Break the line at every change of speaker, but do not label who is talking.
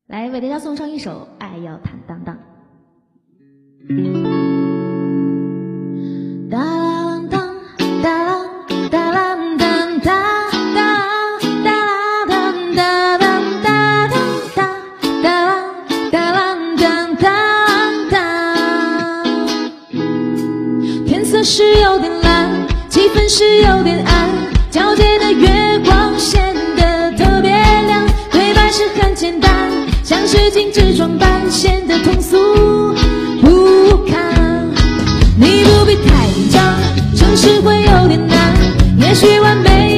来为大家送上一首《爱要坦荡荡》。哒啦当哒啦哒啦当哒哒哒啦当哒当哒当哒哒啦哒啦当哒哒。天色是有点蓝，气氛是有点暗，皎洁的月光显得特别亮，对白是很简单，像是精致装扮，显得通俗不堪。你不必太紧张，城市会有点难，也许完美